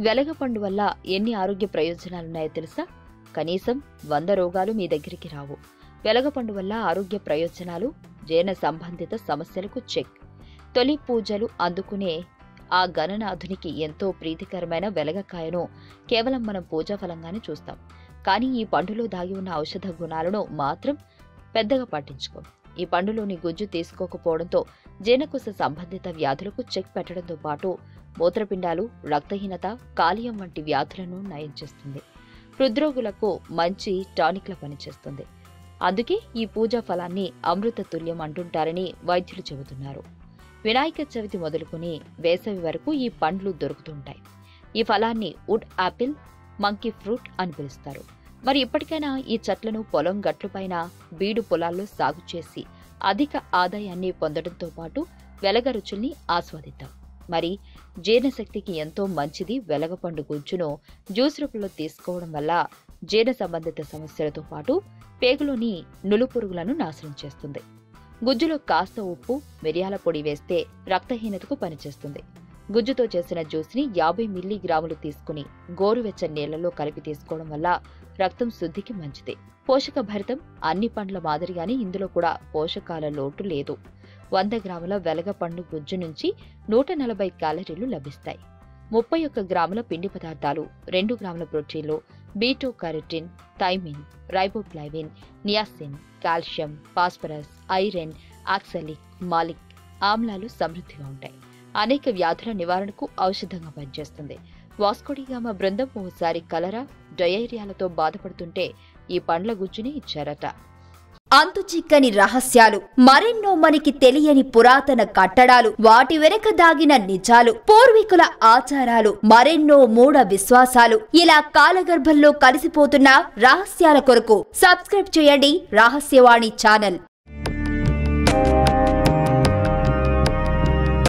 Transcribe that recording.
వెలగపండు వల్ల ఎన్ని ఆరోగ్య ప్రయోజనాలున్నాయో తెలుసా? కనీసం 100 రోగాలు మీ దగ్గరికి రావు. వెలగపండు వల్ల ఆరోగ్య ప్రయోజనాలు: జీర్ణ సంబంధిత సమస్యలకు చెక్. తొలి పూజలు అందుకునే ఆ గణనాథునికి ఎంతో ప్రీతికరమైన వెలగకాయను కేవలం మనం పూజా ఫలంగానే చూస్తాం. కానీ ఈ పండులో దాగి ఉన్న ఔషధ గుణాలను మాత్రం పెద్దగా పట్టించుకోం. ఈ పండులోని గుజ్జు తీసుకోకపోవడంతో జీర్ణకోశ సంబంధిత వ్యాధులకు చెక్ పెట్టడంతో పాటు మూత్రపిండాలు, రక్తహీనత, కాలియం వంటి వ్యాధులను నయం చేస్తుంది. హృద్రోగులకు మంచి టానిక్ల పనిచేస్తుంది. అందుకే ఈ పూజా ఫలాన్ని అమృత తుల్యం అంటుంటారని వైద్యులు చెబుతున్నారు. వినాయక చవితి మొదలుకుని వేసవి వరకు ఈ పండ్లు దొరుకుతుంటాయి. ఈ ఫలాన్ని వుడ్ యాపిల్, మంకీ ఫ్రూట్ అని పిలుస్తారు. మరి ఇప్పటికైనా ఈ చెట్లను పొలం గట్లపైన, బీడు పొలాల్లో సాగు చేసి అధిక ఆదాయాన్ని పొందడంతో పాటు వెలగ రుచుల్ని ఆస్వాదిద్దాం. మరి జీర్ణశక్తికి ఎంతో మంచిది వెలగపండు గుజ్జును జ్యూస్ రూపంలో తీసుకోవడం వల్ల జీర్ణ సంబంధిత సమస్యలతో పాటు పేగులోని నులుపురుగులను నాశనం చేస్తుంది. గుజ్జులో కాస్త ఉప్పు, మిరియాల పొడి వేస్తే రక్తహీనతకు పనిచేస్తుంది. గుజ్జుతో చేసిన జ్యూస్ని 50 మిల్లీగ్రాములు తీసుకుని గోరువెచ్చని నీళ్లలో కలిపి తీసుకోవడం వల్ల రక్తం శుద్ధికి మంచిది. పోషక భరితం. అన్ని పండ్ల మాదిరిగానే ఇందులో కూడా పోషకాల లోటు లేదు. 100 గ్రాముల వెలగపండు గుజ్జు నుంచి 140 క్యాలరీలు లభిస్తాయి. 31 గ్రాముల పిండి పదార్థాలు, 2 గ్రాముల ప్రోటీన్లు, beta carotene, thiamine, riboflavin, niacin, calcium, phosphorus, iron, oxalic, malic ఆమ్లాలు సమృద్ధిగా ఉంటాయి. అనేక వ్యాధుల నివారణకు ఔషధంగా పనిచేస్తుంది. వాస్కోడిగామా బృందం ఓసారి కలరా, డయేరియాలతో బాధపడుతుంటే ఈ పండ్ల గుజ్జుని ఇచ్చారట. అంతుచిక్కని రహస్యాలు, మరెన్నో మనకి తెలియని పురాతన కట్టడాలు, వాటి వెనక దాగిన నిజాలు, పూర్వీకుల ఆచారాలు, మరెన్నో మూఢ విశ్వాసాలు, ఇలా కాలగర్భంలో కలిసిపోతున్న రహస్యాల కొరకు సబ్స్క్రైబ్ చేయండి రహస్యవాణి ఛానల్.